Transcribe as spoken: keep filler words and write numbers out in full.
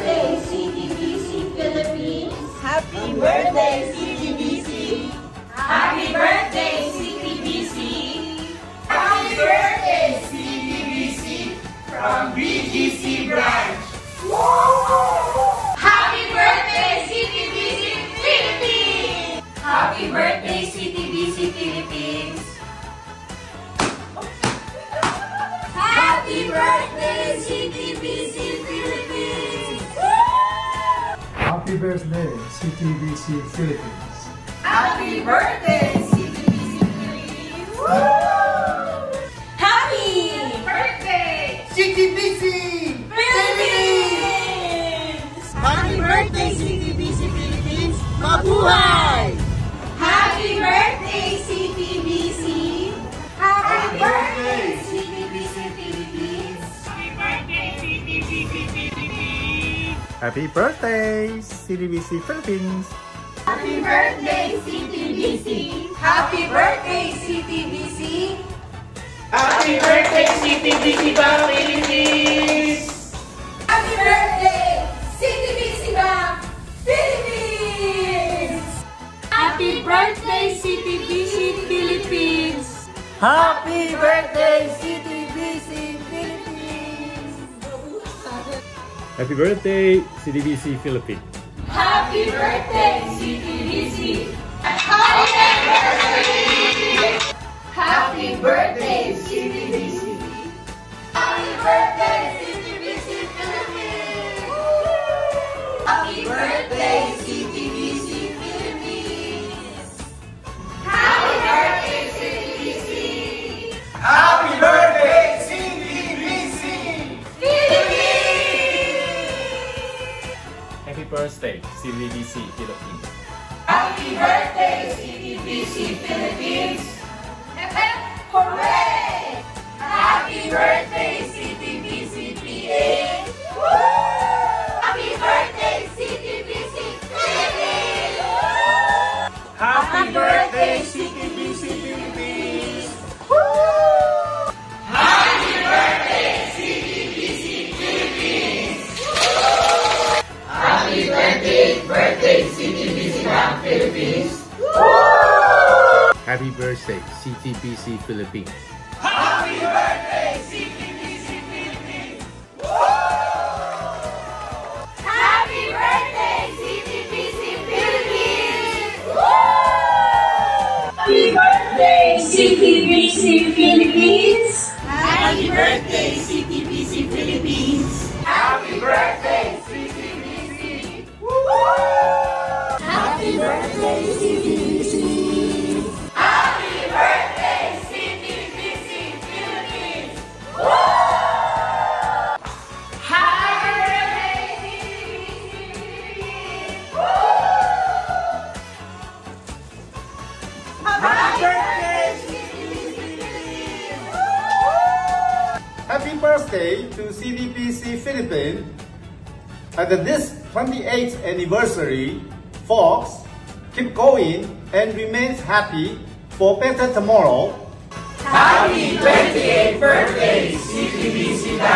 birthday, C T B C Philippines! Happy birthday, C T B C! Happy birthday, C T B C! Happy birthday, C T B C from B G C branch! Happy birthday, C T B C Philippines! Happy birthday, C T B C Philippines! Happy birthday, C T B C Philippines! Happy birthday, C T B C Philippines! Happy birthday, C T B C Philippines! Happy birthday, C T B C! Philippines! Happy birthday, C T B C Philippines! Mabuhay! Happy birthday, C T B C! Happy birthday, C T B C Philippines! Happy birthday, C T B C Philippines! Happy birthday, C T B C Philippines! Happy birthday, C T B C! Happy birthday, C T B C! Happy birthday, C T B C Philippines! Happy birthday, C T B C Bank, Philippines! Happy birthday, C T B C Philippines! Happy birthday, C T B C Philippines! Happy birthday, C T B C Philippines! Happy birthday, C T B C! Happy birthday! Happy birthday, C T B C! Happy birthday, C T B C Philippines! Happy birthday, C T B C Philippines! Happy birthday, C T B C! Happy birthday, C T B C! Philippines! Happy birthday, C T B C Philippines! Happy birthday, C T B C Philippines! Hooray! Happy birthday, C T B C P A! Happy birthday, C T B C Philippines! Happy birthday, C T B C Philippines! Happy birthday, C T B C Philippines! Happy birthday, birthday, C T B C Bank Philippines! Happy birthday, C T B C Philippines! Happy birthday, C T B C Philippines! Happy birthday, C T B C Philippines! Happy birthday, C T B C Philippines! Happy birthday, C T B C Philippines! Happy birthday, C T B C! Happy birthday, C T B C! Happy birthday, C T B C Philippines! Happy birthday, C T B C Philippines! Happy birthday, C T B C Philippines! Happy birthday to C T B C Philippines! At this twenty-eighth anniversary, folks, keep going and remain happy for better tomorrow. Happy twenty-eighth birthday, C T B C!